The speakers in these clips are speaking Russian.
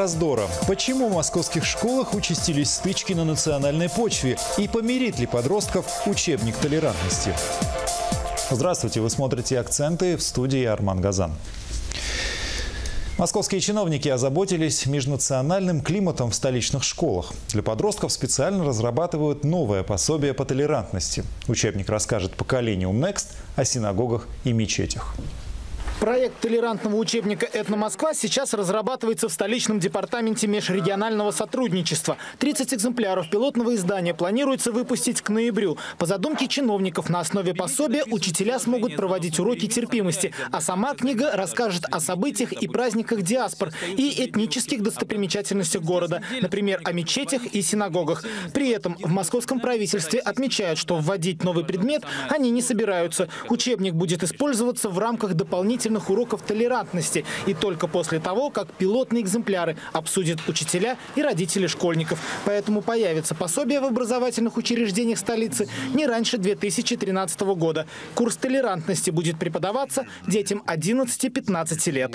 раздора. Почему в московских школах участились стычки на национальной почве? И помирит ли подростков учебник толерантности? Здравствуйте, вы смотрите «Акценты», в студии Арман Газан. Московские чиновники озаботились межнациональным климатом в столичных школах. Для подростков специально разрабатывают новое пособие по толерантности. Учебник расскажет поколению Next о синагогах и мечетях. Проект толерантного учебника «Этно-Москва» сейчас разрабатывается в столичном департаменте межрегионального сотрудничества. 30 экземпляров пилотного издания планируется выпустить к ноябрю. По задумке чиновников, на основе пособия учителя смогут проводить уроки терпимости, а сама книга расскажет о событиях и праздниках диаспор и этнических достопримечательностях города, например, о мечетях и синагогах. При этом в московском правительстве отмечают, что вводить новый предмет они не собираются. Учебник будет использоваться в рамках дополнительных уроков толерантности и только после того, как пилотные экземпляры обсудят учителя и родители школьников. Поэтому появится пособие в образовательных учреждениях столицы не раньше 2013 года. Курс толерантности будет преподаваться детям 11-15 лет.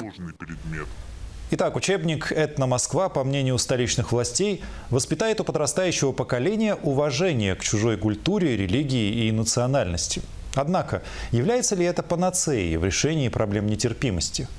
Итак, учебник «Этно-Москва», по мнению столичных властей, воспитает у подрастающего поколения уважение к чужой культуре, религии и национальности. Однако, является ли это панацеей в решении проблем нетерпимости?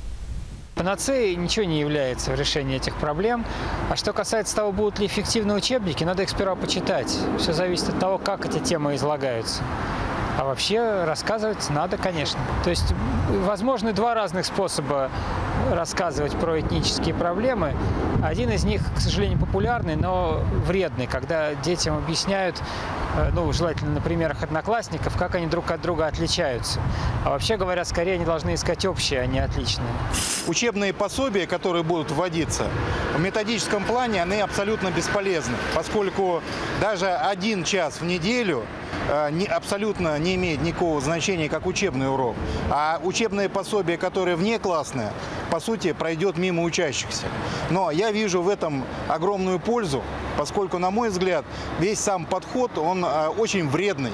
Панацеей ничего не является в решении этих проблем. А что касается того, будут ли эффективны учебники, надо их сперва почитать. Все зависит от того, как эти темы излагаются. А вообще рассказывать надо, конечно. То есть возможны два разных способа рассказывать про этнические проблемы. Один из них, к сожалению, популярный, но вредный, когда детям объясняют, желательно на примерах одноклассников, как они друг от друга отличаются. А вообще говоря, скорее они должны искать общее, а не отличное. Учебные пособия, которые будут вводиться, в методическом плане они абсолютно бесполезны, поскольку даже 1 час в неделю абсолютно не имеет никакого значения, как учебный урок. А учебное пособие, которое внеклассное, по сути, пройдет мимо учащихся. Но я вижу в этом огромную пользу, поскольку, на мой взгляд, весь сам подход, он очень вредный.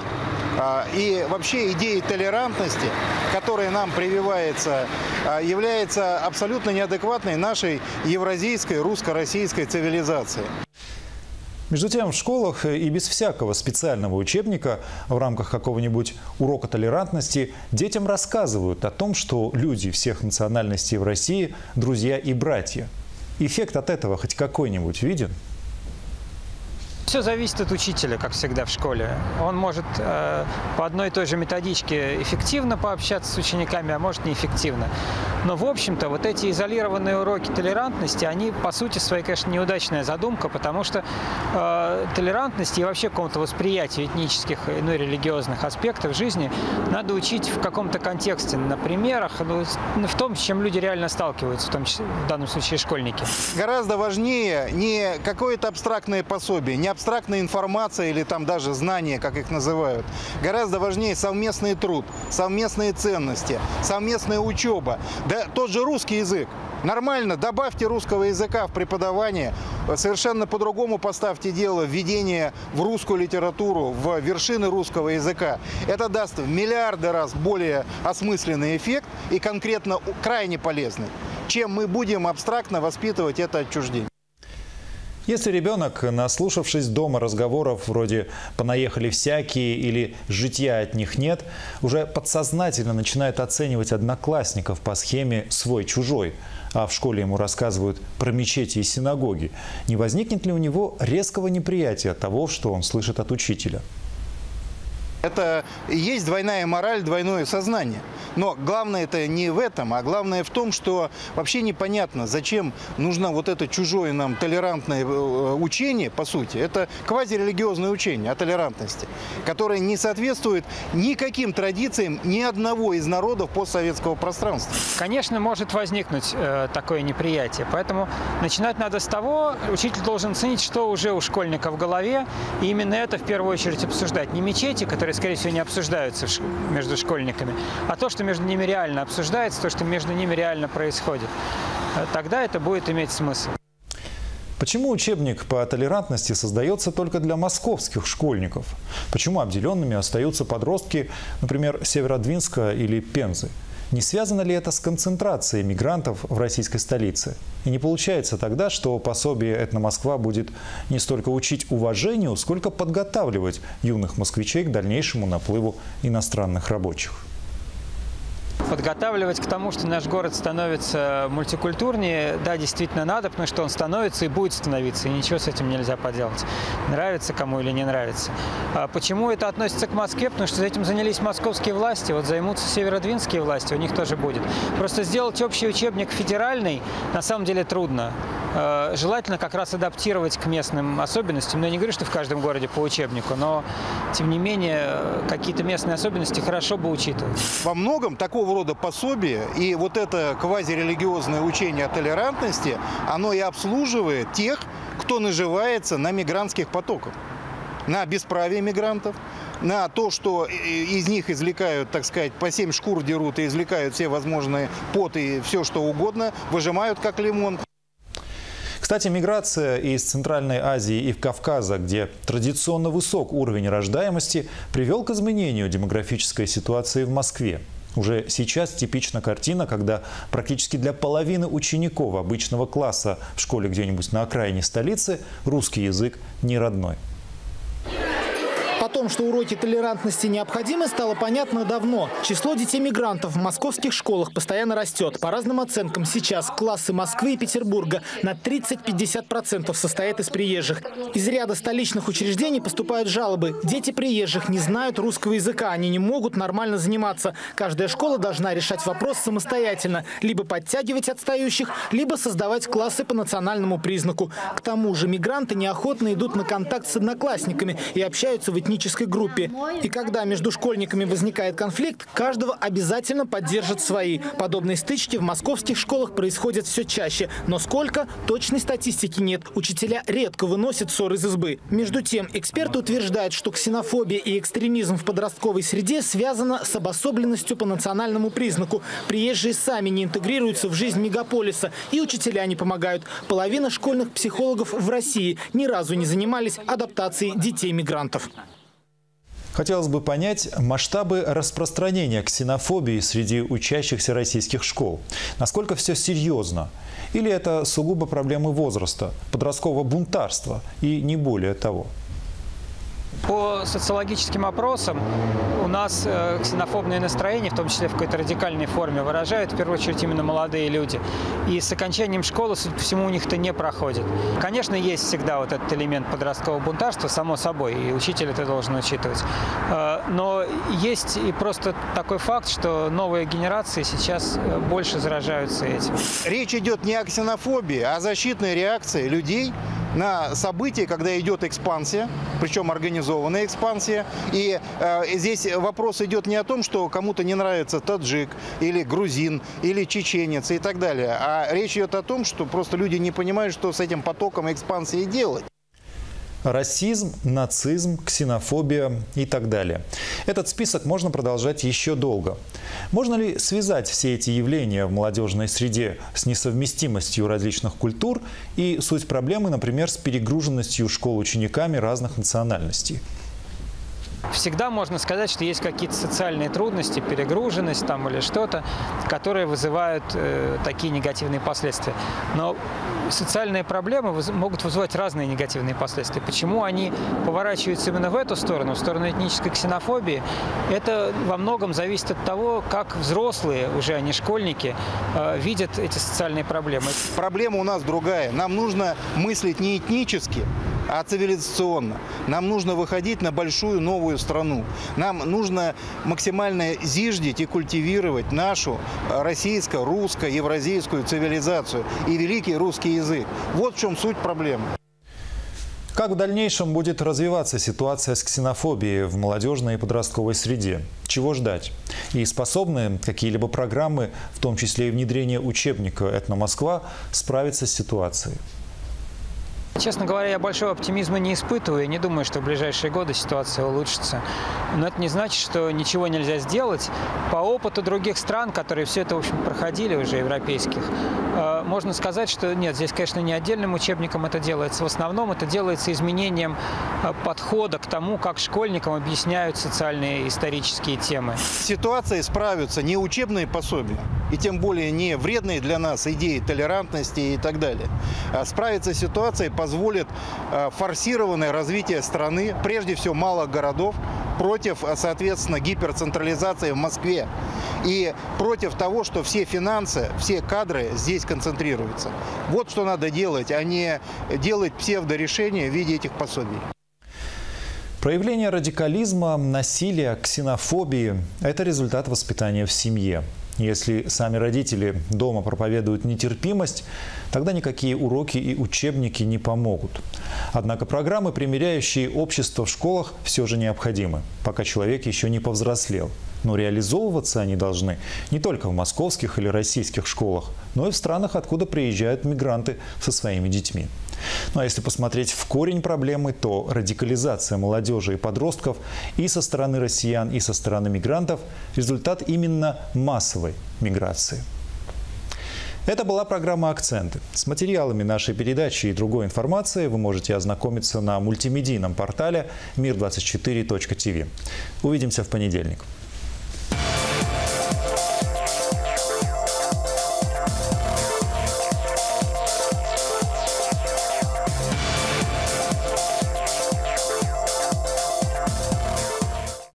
И вообще идея толерантности, которая нам прививается, является абсолютно неадекватной нашей евразийской, русско-российской цивилизации. Между тем, в школах и без всякого специального учебника в рамках какого-нибудь урока толерантности детям рассказывают о том, что люди всех национальностей в России – друзья и братья. Эффект от этого хоть какой-нибудь виден? Все зависит от учителя, как всегда в школе. Он может по одной и той же методичке эффективно пообщаться с учениками, а может неэффективно. Но, в общем-то, вот эти изолированные уроки толерантности, они, по сути своей, конечно, неудачная задумка, потому что толерантности и вообще какому-то восприятию этнических и религиозных аспектов жизни надо учить в каком-то контексте, на примерах, в том, с чем люди реально сталкиваются, в том числе, в данном случае школьники. Гораздо важнее не какое-то абстрактное пособие, не абстрактная информация или там даже знания, как их называют. Гораздо важнее совместный труд, совместные ценности, совместная учеба. Да тот же русский язык. Нормально, добавьте русского языка в преподавание, совершенно по-другому поставьте дело введение в русскую литературу, в вершины русского языка. Это даст в миллиарды раз более осмысленный эффект и конкретно крайне полезный, чем мы будем абстрактно воспитывать это отчуждение. Если ребенок, наслушавшись дома разговоров вроде «понаехали всякие» или «житья от них нет», уже подсознательно начинает оценивать одноклассников по схеме «свой-чужой», а в школе ему рассказывают про мечети и синагоги, не возникнет ли у него резкого неприятия того, что он слышит от учителя? Это и есть двойная мораль, двойное сознание. Но главное это не в этом, а главное в том, что вообще непонятно, зачем нужно вот это чужое нам толерантное учение, по сути. Это квазирелигиозное учение о толерантности, которое не соответствует никаким традициям ни одного из народов постсоветского пространства. Конечно, может возникнуть такое неприятие, поэтому начинать надо с того, учитель должен ценить, что уже у школьника в голове, и именно это в первую очередь обсуждать. Не мечети, которые, скорее всего, не обсуждаются между школьниками, а то, что между ними реально обсуждается, то, что между ними реально происходит. Тогда это будет иметь смысл. Почему учебник по толерантности создается только для московских школьников? Почему обделенными остаются подростки, например, Северодвинска или Пензы? Не связано ли это с концентрацией мигрантов в российской столице? И не получается тогда, что пособие «Этно-Москва» будет не столько учить уважению, сколько подготавливать юных москвичей к дальнейшему наплыву иностранных рабочих? Подготавливать к тому, что наш город становится мультикультурнее, да, действительно надо, потому что он становится и будет становиться, и ничего с этим нельзя поделать. Нравится кому или не нравится. А почему это относится к Москве? Потому что этим занялись московские власти, вот займутся северодвинские власти, у них тоже будет. Просто сделать общий учебник федеральный на самом деле трудно. Желательно как раз адаптировать к местным особенностям. Но я не говорю, что в каждом городе по учебнику, но тем не менее какие-то местные особенности хорошо бы учитывать. Во многом такого рода пособие и вот это квазирелигиозное учение о толерантности, оно и обслуживает тех, кто наживается на мигрантских потоках, на бесправие мигрантов, на то, что из них извлекают, так сказать, по 7 шкур дерут и извлекают все возможные поты и все что угодно, выжимают как лимон. Кстати, миграция из Центральной Азии и Кавказа, где традиционно высок уровень рождаемости, привел к изменению демографической ситуации в Москве. Уже сейчас типична картина, когда практически для половины учеников обычного класса в школе где-нибудь на окраине столицы русский язык не родной. О том, что уроки толерантности необходимы, стало понятно давно. Число детей-мигрантов в московских школах постоянно растет. По разным оценкам, сейчас классы Москвы и Петербурга на 30–50% состоят из приезжих. Из ряда столичных учреждений поступают жалобы. Дети приезжих не знают русского языка, они не могут нормально заниматься. Каждая школа должна решать вопрос самостоятельно. Либо подтягивать отстающих, либо создавать классы по национальному признаку. К тому же мигранты неохотно идут на контакт с одноклассниками и общаются в этнической группе. И когда между школьниками возникает конфликт, каждого обязательно поддержат свои. Подобные стычки в московских школах происходят все чаще. Но сколько? Точной статистики нет. Учителя редко выносят ссор из избы. Между тем, эксперты утверждают, что ксенофобия и экстремизм в подростковой среде связаны с обособленностью по национальному признаку. Приезжие сами не интегрируются в жизнь мегаполиса, и учителя не помогают. Половина школьных психологов в России ни разу не занимались адаптацией детей-мигрантов. Хотелось бы понять масштабы распространения ксенофобии среди учащихся российских школ. Насколько все серьезно? Или это сугубо проблемы возраста, подросткового бунтарства и не более того? По социологическим опросам у нас ксенофобные настроения, в том числе в какой-то радикальной форме, выражают в первую очередь именно молодые люди. И с окончанием школы, судя по всему, у них это не проходит. Конечно, есть всегда вот этот элемент подросткового бунтарства, само собой, и учитель это должен учитывать. Но есть и просто такой факт, что новые генерации сейчас больше заражаются этим. Речь идет не о ксенофобии, а о защитной реакции людей на события, когда идет экспансия, причем организованная экспансия. И здесь вопрос идет не о том, что кому-то не нравится таджик, или грузин, или чеченец и так далее. А речь идет о том, что просто люди не понимают, что с этим потоком экспансии делать. Расизм, нацизм, ксенофобия и так далее. Этот список можно продолжать еще долго. Можно ли связать все эти явления в молодежной среде с несовместимостью различных культур и суть проблемы, например, с перегруженностью школ учениками разных национальностей? Всегда можно сказать, что есть какие-то социальные трудности, перегруженность там или что-то, которые вызывают такие негативные последствия. Но социальные проблемы могут вызывать разные негативные последствия. Почему они поворачиваются именно в эту сторону, в сторону этнической ксенофобии, это во многом зависит от того, как взрослые, уже они школьники, видят эти социальные проблемы. Проблема у нас другая. Нам нужно мыслить не этнически, а цивилизационно. Нам нужно выходить на большую новую страну. Нам нужно максимально зиждить и культивировать нашу российско-русско-евразийскую цивилизацию и великий русский язык. Вот в чем суть проблемы. Как в дальнейшем будет развиваться ситуация с ксенофобией в молодежной и подростковой среде? Чего ждать? И способны какие-либо программы, в том числе и внедрение учебника «Этно-Москва», справиться с ситуацией? Честно говоря, я большого оптимизма не испытываю. Я не думаю, что в ближайшие годы ситуация улучшится. Но это не значит, что ничего нельзя сделать. По опыту других стран, которые все это, в общем, проходили уже, европейских, можно сказать, что нет, здесь, конечно, не отдельным учебником это делается. В основном это делается изменением подхода к тому, как школьникам объясняют социальные и исторические темы. С ситуацией справятся не учебные пособия, и тем более не вредные для нас идеи толерантности и так далее. А справиться с ситуацией позволит форсированное развитие страны, прежде всего малых городов, против, соответственно, гиперцентрализации в Москве и против того, что все финансы, все кадры здесь концентрируются. Вот что надо делать, а не делать псевдорешения в виде этих пособий. Проявление радикализма, насилия, ксенофобии – это результат воспитания в семье. Если сами родители дома проповедуют нетерпимость, тогда никакие уроки и учебники не помогут. Однако программы, примиряющие общество в школах, все же необходимы, пока человек еще не повзрослел. Но реализовываться они должны не только в московских или российских школах, но и в странах, откуда приезжают мигранты со своими детьми. Ну а если посмотреть в корень проблемы, то радикализация молодежи и подростков и со стороны россиян, и со стороны мигрантов – результат именно массовой миграции. Это была программа «Акценты». С материалами нашей передачи и другой информацией вы можете ознакомиться на мультимедийном портале mir24.tv. Увидимся в понедельник.